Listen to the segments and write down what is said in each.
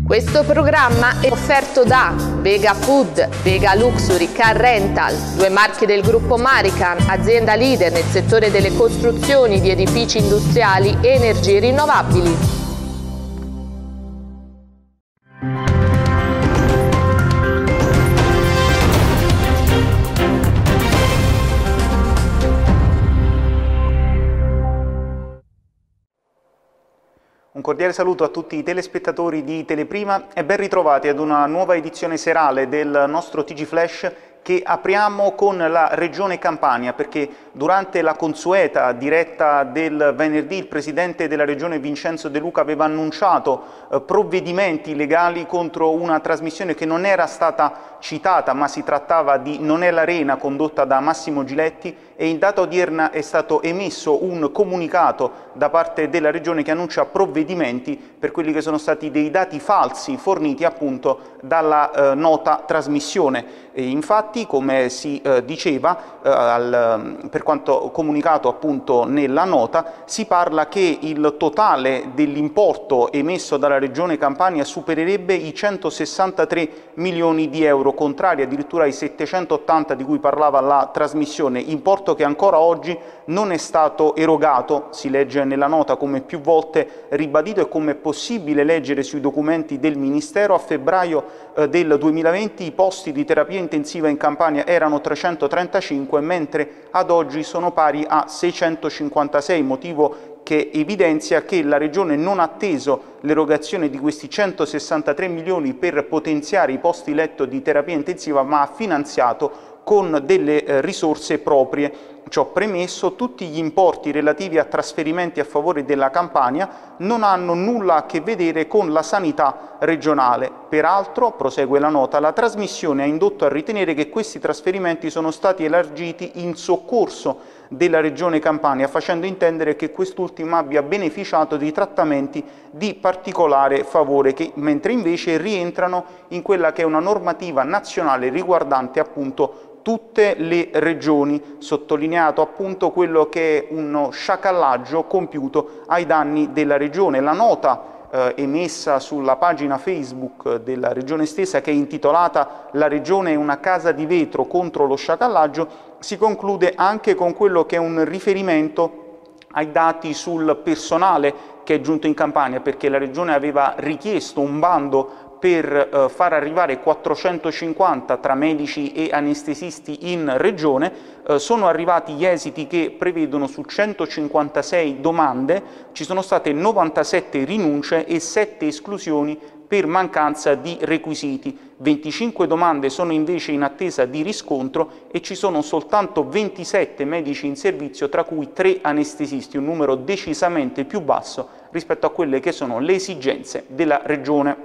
Questo programma è offerto da Vega Food, Vega Luxury, Car Rental, due marche del gruppo Marican, azienda leader nel settore delle costruzioni di edifici industriali e energie rinnovabili. Un cordiale saluto a tutti i telespettatori di Teleprima e ben ritrovati ad una nuova edizione serale del nostro TG Flash che apriamo con la Regione Campania, perché durante la consueta diretta del venerdì il Presidente della Regione Vincenzo De Luca aveva annunciato provvedimenti legali contro una trasmissione che non era stata citata, ma si trattava di Non è l'Arena, condotta da Massimo Giletti, e in data odierna è stato emesso un comunicato da parte della Regione che annuncia provvedimenti per quelli che sono stati dei dati falsi forniti appunto dalla nota trasmissione. E infatti, come si diceva, per quanto comunicato appunto nella nota, si parla che il totale dell'importo emesso dalla Regione Campania supererebbe i 163 milioni di euro, contrari addirittura ai 780 di cui parlava la trasmissione, importo che ancora oggi non è stato erogato. Si legge nella nota, come più volte ribadito e come è possibile leggere sui documenti del Ministero, a febbraio del 2020 i posti di terapia intensiva in Campania erano 335, mentre ad oggi sono pari a 656, motivo che evidenzia che la Regione non ha atteso l'erogazione di questi 163 milioni per potenziare i posti letto di terapia intensiva, ma ha finanziato con delle risorse proprie. Ciò premesso, tutti gli importi relativi a trasferimenti a favore della Campania non hanno nulla a che vedere con la sanità regionale. Peraltro, prosegue la nota, la trasmissione ha indotto a ritenere che questi trasferimenti sono stati elargiti in soccorso della Regione Campania, facendo intendere che quest'ultima abbia beneficiato di trattamenti di particolare favore, mentre invece rientrano in quella che è una normativa nazionale riguardante appunto tutte le regioni, sottolineato appunto quello che è uno sciacallaggio compiuto ai danni della regione. La nota emessa sulla pagina Facebook della regione stessa, che è intitolata "La regione è una casa di vetro contro lo sciacallaggio", si conclude anche con quello che è un riferimento ai dati sul personale che è giunto in Campania, perché la regione aveva richiesto un bando per far arrivare 450 tra medici e anestesisti in regione. Sono arrivati gli esiti che prevedono su 156 domande, ci sono state 97 rinunce e 7 esclusioni per mancanza di requisiti. 25 domande sono invece in attesa di riscontro e ci sono soltanto 27 medici in servizio, tra cui 3 anestesisti, un numero decisamente più basso rispetto a quelle che sono le esigenze della regione.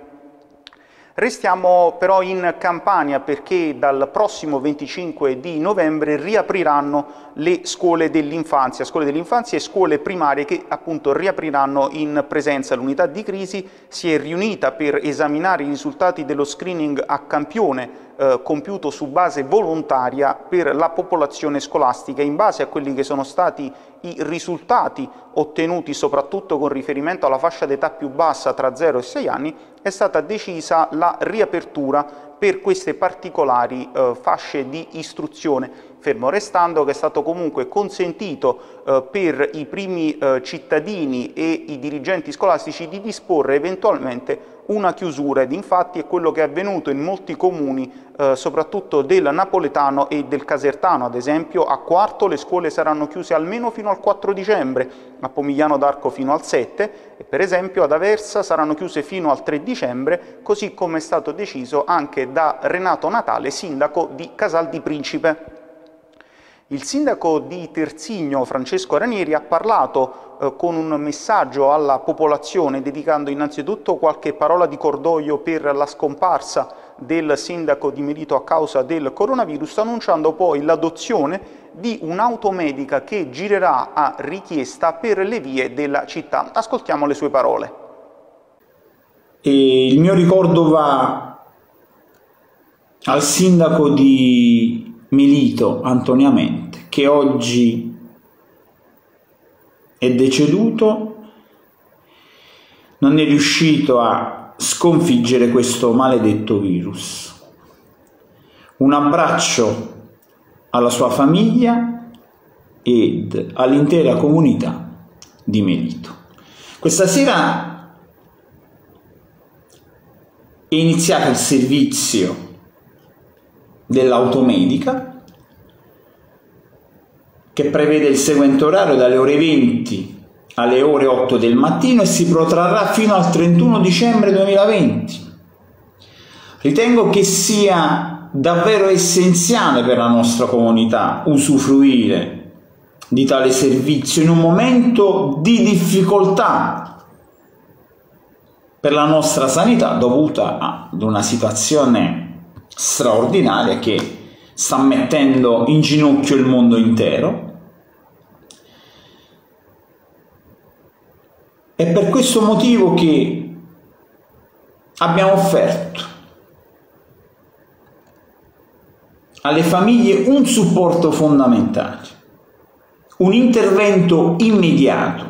Restiamo però in Campania, perché dal prossimo 25 di novembre riapriranno le scuole dell'infanzia e scuole primarie che appunto riapriranno in presenza. L'unità di crisi si è riunita per esaminare i risultati dello screening a campione compiuto su base volontaria per la popolazione scolastica. In base a quelli che sono stati i risultati ottenuti, soprattutto con riferimento alla fascia d'età più bassa tra 0 e 6 anni, è stata decisa la riapertura per queste particolari fasce di istruzione, fermo restando che è stato comunque consentito per i primi cittadini e i dirigenti scolastici di disporre eventualmente una chiusura, ed infatti è quello che è avvenuto in molti comuni, soprattutto del napoletano e del casertano. Ad esempio a Quarto le scuole saranno chiuse almeno fino al 4 dicembre, a Pomigliano d'Arco fino al 7 e per esempio ad Aversa saranno chiuse fino al 3 dicembre, così come è stato deciso anche da Renato Natale, sindaco di Casal di Principe. Il sindaco di Terzigno, Francesco Ranieri, ha parlato con un messaggio alla popolazione, dedicando innanzitutto qualche parola di cordoglio per la scomparsa del sindaco di Melito a causa del coronavirus, annunciando poi l'adozione di un'automedica che girerà a richiesta per le vie della città. Ascoltiamo le sue parole. E il mio ricordo va al sindaco di Melito, Antonio Amente, che oggi è deceduto, non è riuscito a sconfiggere questo maledetto virus. Un abbraccio alla sua famiglia ed all'intera comunità di Melito. Questa sera è iniziato il servizio dell'automedica, che prevede il seguente orario dalle ore 20 alle ore 8 del mattino e si protrarrà fino al 31 dicembre 2020. Ritengo che sia davvero essenziale per la nostra comunità usufruire di tale servizio in un momento di difficoltà per la nostra sanità dovuta ad una situazione straordinaria che sta mettendo in ginocchio il mondo intero. È per questo motivo che abbiamo offerto alle famiglie un supporto fondamentale, un intervento immediato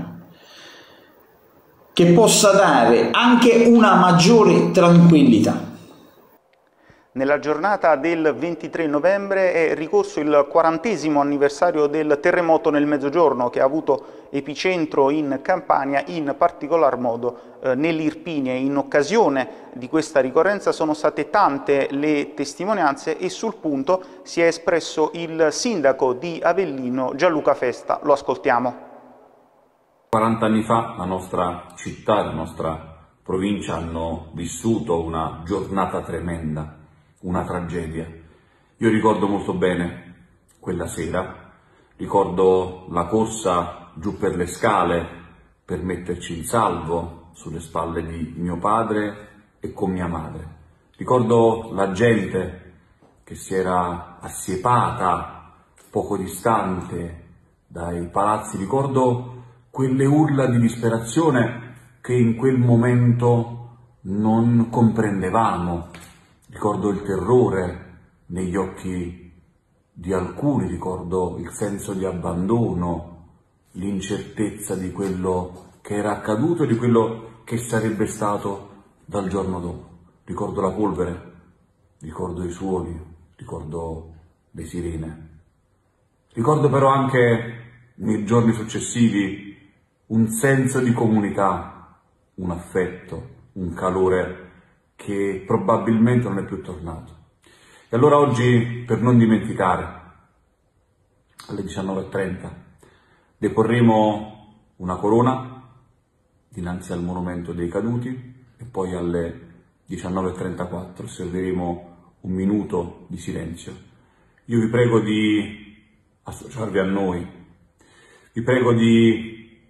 che possa dare anche una maggiore tranquillità. Nella giornata del 23 novembre è ricorso il 40° anniversario del terremoto nel Mezzogiorno, che ha avuto epicentro in Campania, in particolar modo nell'Irpinia. In occasione di questa ricorrenza sono state tante le testimonianze e sul punto si è espresso il sindaco di Avellino, Gianluca Festa. Lo ascoltiamo. 40 anni fa la nostra città e la nostra provincia hanno vissuto una giornata tremenda, una tragedia. Io ricordo molto bene quella sera, ricordo la corsa giù per le scale per metterci in salvo sulle spalle di mio padre e con mia madre. Ricordo la gente che si era assiepata poco distante dai palazzi, ricordo quelle urla di disperazione che in quel momento non comprendevamo. Ricordo il terrore negli occhi di alcuni, ricordo il senso di abbandono, l'incertezza di quello che era accaduto e di quello che sarebbe stato dal giorno dopo. Ricordo la polvere, ricordo i suoni, ricordo le sirene. Ricordo però anche nei giorni successivi un senso di comunità, un affetto, un calore che probabilmente non è più tornato. E allora oggi, per non dimenticare, alle 19:30 deporremo una corona dinanzi al monumento dei caduti e poi alle 19:34 osserveremo un minuto di silenzio. Io vi prego di associarvi a noi, vi prego di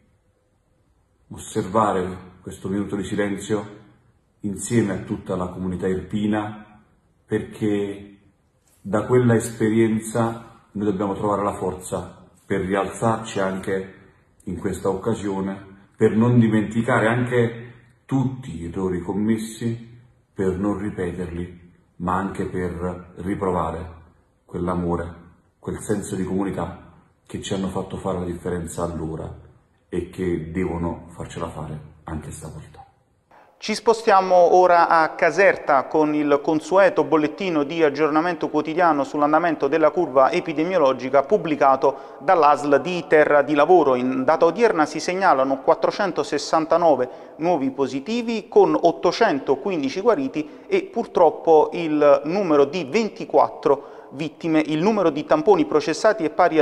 osservare questo minuto di silenzio insieme a tutta la comunità irpina, perché da quella esperienza noi dobbiamo trovare la forza per rialzarci anche in questa occasione, per non dimenticare anche tutti gli errori commessi, per non ripeterli, ma anche per riprovare quell'amore, quel senso di comunità che ci hanno fatto fare la differenza allora e che devono farcela fare anche stavolta. Ci spostiamo ora a Caserta con il consueto bollettino di aggiornamento quotidiano sull'andamento della curva epidemiologica pubblicato dall'ASL di Terra di Lavoro. In data odierna si segnalano 469 nuovi positivi con 815 guariti e purtroppo il numero di 24 vittime. Il numero di tamponi processati è pari a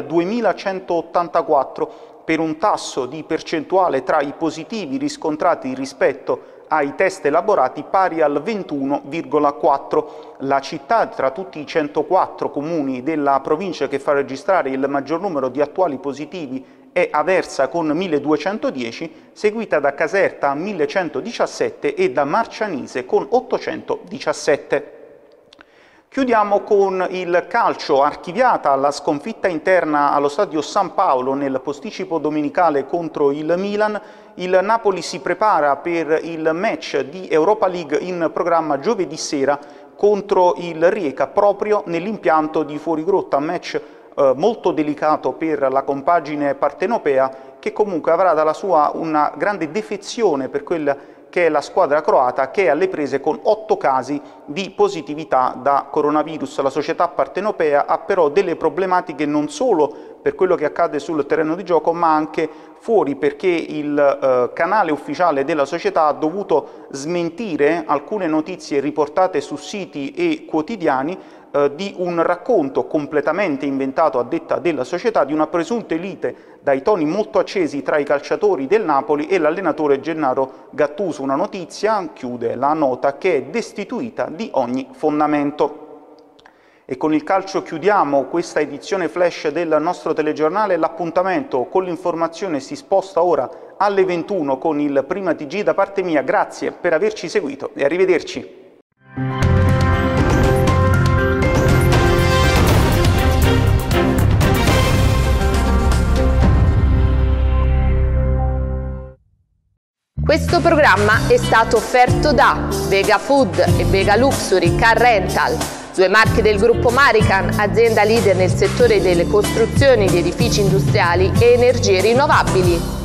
2184 per un tasso di percentuale tra i positivi riscontrati rispetto ai test elaborati pari al 21,4. La città, tra tutti i 104 comuni della provincia che fa registrare il maggior numero di attuali positivi, è Aversa con 1210, seguita da Caserta 1117 e da Marcianise con 817. Chiudiamo con il calcio. Archiviata la sconfitta interna allo stadio San Paolo nel posticipo domenicale contro il Milan, il Napoli si prepara per il match di Europa League in programma giovedì sera contro il Rijeka proprio nell'impianto di Fuorigrotta, match molto delicato per la compagine partenopea, che comunque avrà dalla sua una grande defezione per quella che è la squadra croata, che è alle prese con 8 casi di positività da coronavirus. La società partenopea ha però delle problematiche non solo per quello che accade sul terreno di gioco, ma anche fuori, perché il canale ufficiale della società ha dovuto smentire alcune notizie riportate su siti e quotidiani di un racconto completamente inventato a detta della società di una presunta lite dai toni molto accesi tra i calciatori del Napoli e l'allenatore Gennaro Gattuso. Una notizia, chiude la nota, che è destituita di ogni fondamento. E con il calcio chiudiamo questa edizione flash del nostro telegiornale. L'appuntamento con l'informazione si sposta ora alle 21 con il Prima TG. Da parte mia, grazie per averci seguito e arrivederci. Questo programma è stato offerto da Vega Food e Vega Luxury Car Rental, due marche del gruppo Marican, azienda leader nel settore delle costruzioni di edifici industriali e energie rinnovabili.